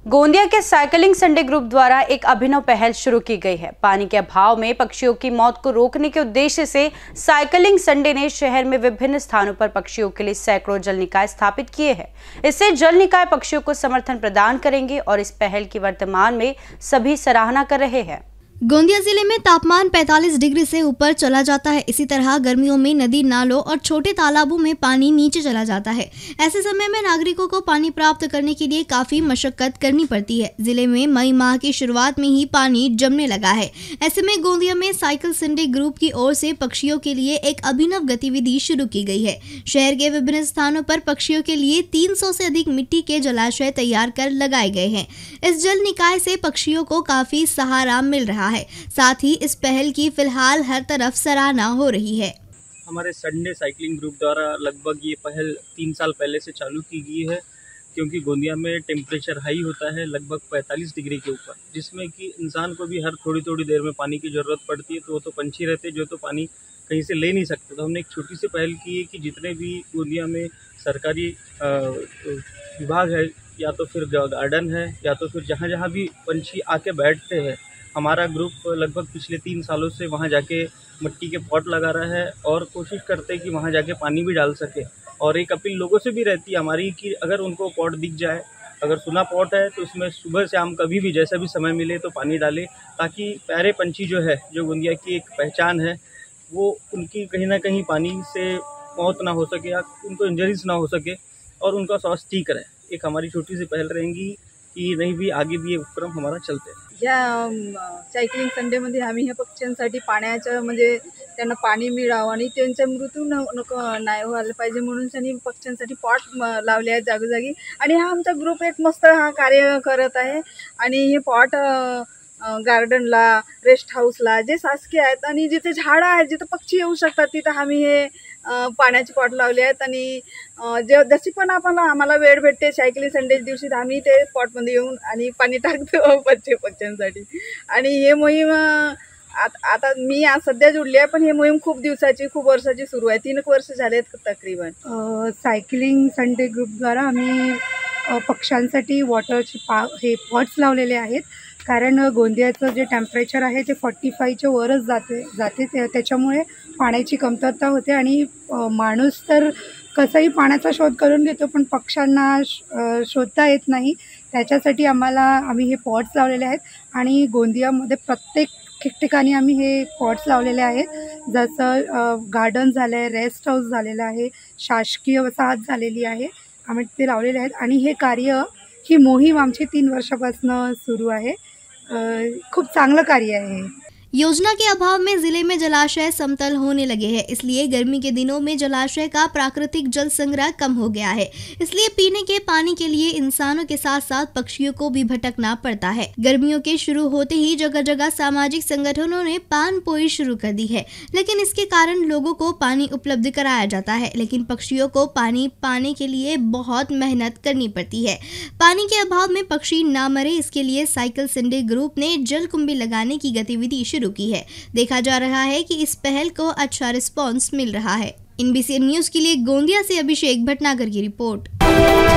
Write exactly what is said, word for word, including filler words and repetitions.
गोंदिया के cycling Sunday group द्वारा एक अभिनव पहल शुरू की गई है। पानी के अभाव में पक्षियों की मौत को रोकने के उद्देश्य से साइकिलिंग संडे ने शहर में विभिन्न स्थानों पर पक्षियों के लिए सैकड़ों जल निकाय स्थापित किए हैं। इससे जल निकाय पक्षियों को समर्थन प्रदान करेंगे और इस पहल की वर्तमान में सभी सराहना कर रहे हैं। गोंदिया जिले में तापमान पैंतालीस डिग्री से ऊपर चला जाता है। इसी तरह गर्मियों में नदी नालों और छोटे तालाबों में पानी नीचे चला जाता है। ऐसे समय में नागरिकों को पानी प्राप्त करने के लिए काफी मशक्कत करनी पड़ती है। जिले में मई माह की शुरुआत में ही पानी जमने लगा है। ऐसे में गोंदिया में साइकिल संडे ग्रुप की ओर से पक्षियों के लिए एक अभिनव गतिविधि शुरू की गई है। शहर के विभिन्न स्थानों पर पक्षियों के लिए तीन सौ से अधिक मिट्टी के जलाशय तैयार कर लगाए गए हैं। इस जल निकाय से पक्षियों को काफी सहारा मिल रहा है। साथ ही इस पहल की फिलहाल हर तरफ सराहना हो रही है। हमारे संडे साइकिलिंग ग्रुप द्वारा लगभग ये पहल तीन साल पहले से चालू की गई है, क्योंकि गोंदिया में टेम्परेचर हाई होता है लगभग पैंतालीस डिग्री के ऊपर, जिसमें कि इंसान को भी हर थोड़ी थोड़ी देर में पानी की ज़रूरत पड़ती है। तो वो तो पंछी रहते जो तो पानी कहीं से ले नहीं सकते। तो हमने एक छोटी सी पहल की है कि जितने भी गोंदिया में सरकारी विभाग है, या तो फिर गार्डन है, या तो फिर जहाँ जहाँ भी पंछी आके बैठते हैं, हमारा ग्रुप लगभग पिछले तीन सालों से वहाँ जाके मिट्टी के पॉट लगा रहा है और कोशिश करते हैं कि वहाँ जाके पानी भी डाल सके। और एक अपील लोगों से भी रहती है हमारी कि अगर उनको पॉट दिख जाए, अगर सुना पॉट है, तो उसमें सुबह शाम कभी भी जैसा भी समय मिले तो पानी डालें, ताकि प्यारे पंछी जो है, जो गोंदिया की एक पहचान है, वो उनकी कहीं ना कहीं पानी से मौत ना हो सके या उनको इंजरीज ना हो सके और उनका स्वास्थ्य ठीक रहे। एक हमारी छोटी सी पहल रहेगी की नाही भी आगे भी उपक्रम हमारा चलते। या सायकलिंग संडेमध्ये आम्ही ह्या पक्ष्यांसाठी पाण्याचं म्हणजे त्यांना पाणी मिळावं आणि त्यांचा मृत्यू न नको नाही व्हायला पाहिजे म्हणून त्यांनी पक्ष्यांसाठी पॉट लावले आहेत जागोजागी। आणि हा आमचा ग्रुप एक मस्त हा कार्य करत आहे। आणि हे पॉट गार्डनला, रेस्ट हाऊसला जे शासकीय आहेत आणि जिथे झाडं आहेत, जिथे पक्षी येऊ शकतात, तिथे आम्ही हे पाण्याचे पॉट लावले आहेत। आणि जे जशी पण आपण आम्हाला वेळ भेटते सायकलिंग संडे दिवशी आम्ही ते पॉटमध्ये येऊन आणि पाणी टाकतो पक्षी पक्ष्यांसाठी। आणि हे मोहीम आता मी आज सध्या जुळली आहे, पण हे मोहीम खूप दिवसाची खूप वर्षाची सुरू आहे। तीन वर्ष झालेत तकरीबन। सायकलिंग संडे ग्रुप द्वारा आम्ही पक्ष्यांसाठी वॉटरचे पा हे पॉट्स लावलेले आहेत। कारण गोंदियाचं जे टेम्परेचर आहे ते फोर्टी फाईव्हच्या वरच जाते जाते त्याच्यामुळे पाण्याची कमतरता होते आणि माणूस तर कसंही पाण्याचा शोध करून घेतो, पण पक्ष्यांना शोधता येत नाही। त्याच्यासाठी आम्हाला आम्ही हे पॉट्स लावलेले आहेत आणि गोंदियामध्ये प्रत्येक ठिकठिकाणी आम्ही हे पॉट्स लावलेले आहेत। जसं गार्डन झालं आहे, रेस्ट हाऊस झालेलं आहे, शासकीय वसाहत झालेली आहे, आम्ही ते लावलेले आहेत। आणि हे कार्य, ही मोहीम आमची तीन वर्षापासून सुरू आहे। खूप चांगलं कार्य आहे। योजना के अभाव में जिले में जलाशय समतल होने लगे हैं, इसलिए गर्मी के दिनों में जलाशय का प्राकृतिक जल संग्रह कम हो गया है। इसलिए पीने के पानी के लिए इंसानों के साथ साथ पक्षियों को भी भटकना पड़ता है। गर्मियों के शुरू होते ही जगह जगह सामाजिक संगठनों ने पान पोई शुरू कर दी है, लेकिन इसके कारण लोगों को पानी उपलब्ध कराया जाता है, लेकिन पक्षियों को पानी पाने के लिए बहुत मेहनत करनी पड़ती है। पानी के अभाव में पक्षी ना मरे, इसके लिए साइकिल संडे ग्रुप ने जल कुंभी लगाने की गतिविधि शुरू की है। देखा जा रहा है कि इस पहल को अच्छा रिस्पांस मिल रहा है। एनबीसी न्यूज के लिए गोंदिया से अभिषेक भटनागर की रिपोर्ट।